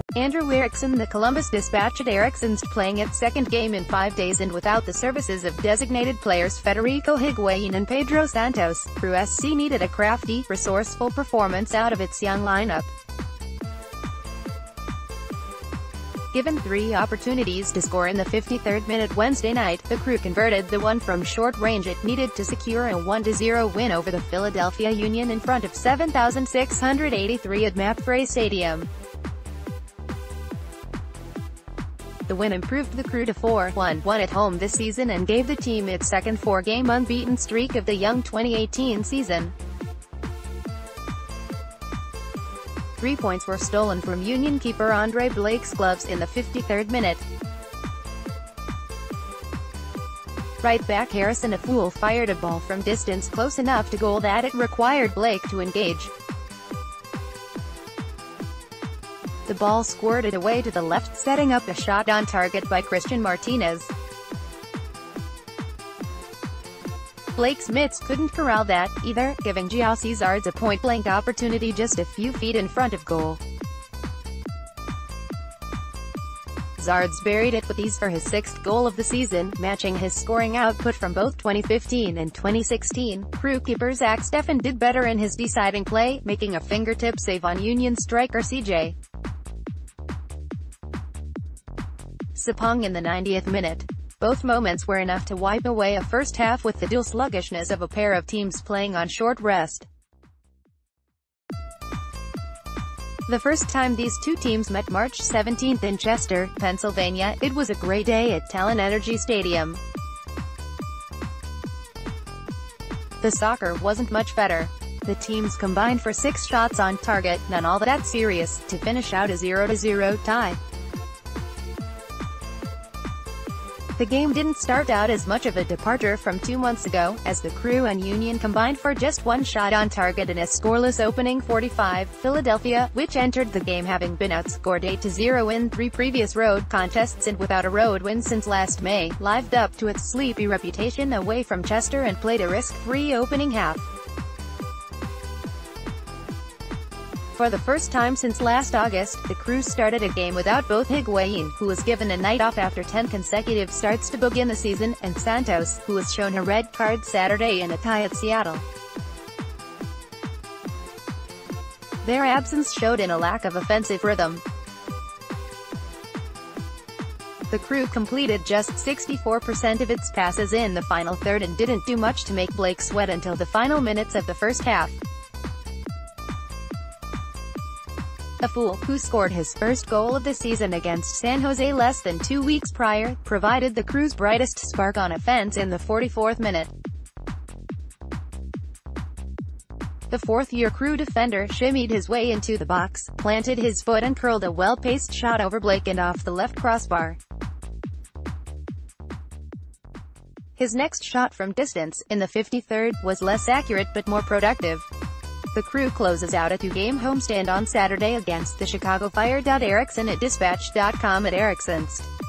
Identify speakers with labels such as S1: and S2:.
S1: Andrew Erickson. The Columbus Dispatch at Erickson's playing its second game in 5 days and without the services of designated players Federico Higuain and Pedro Santos. Crew SC needed a crafty, resourceful performance out of its young lineup. Given 3 opportunities to score in the 53rd minute Wednesday night, the Crew converted the one from short range it needed to secure a 1-0 win over the Philadelphia Union in front of 7,683 at MAPFRE Stadium. The win improved the Crew to 4-1 at home this season and gave the team its second 4-game unbeaten streak of the young 2018 season. 3 points were stolen from Union keeper Andre Blake's gloves in the 53rd minute. Right back Harrison Afful fired a ball from distance close enough to goal that it required Blake to engage. The ball squirted away to the left, setting up a shot on target by Christian Martinez. Blake's mitts couldn't corral that, either, giving Gyasi Zardes a point-blank opportunity just a few feet in front of goal. Zardes buried it with ease for his 6th goal of the season, matching his scoring output from both 2015 and 2016. Crew keeper Zach Steffen did better in his deciding play, making a fingertip save on Union striker CJ Sapong in the 90th minute. Both moments were enough to wipe away a first half with the dual sluggishness of a pair of teams playing on short rest. The first time these two teams met March 17 in Chester, Pennsylvania, it was a great day at Talon Energy Stadium. The soccer wasn't much better. The teams combined for 6 shots on target, none all that serious, to finish out a 0-0 tie. The game didn't start out as much of a departure from 2 months ago, as the Crew and Union combined for just 1 shot on target in a scoreless opening 45. Philadelphia, which entered the game having been outscored 8-0 in 3 previous road contests and without a road win since last May, lived up to its sleepy reputation away from Chester and played a risk-free opening half. For the first time since last August, the Crew started a game without both Higuain, who was given a night off after 10 consecutive starts to begin the season, and Santos, who was shown a red card Saturday in a tie at Seattle. Their absence showed in a lack of offensive rhythm. The Crew completed just 64% of its passes in the final third and didn't do much to make Blake sweat until the final minutes of the first half. Afful, who scored his first goal of the season against San Jose less than 2 weeks prior, provided the Crew's brightest spark on offense in the 44th minute. The 4th-year Crew defender shimmied his way into the box, planted his foot and curled a well-paced shot over Blake and off the left crossbar. His next shot from distance, in the 53rd, was less accurate but more productive. The Crew closes out a 2-game homestand on Saturday against the Chicago Fire. Erickson at Dispatch.com at Erickson's.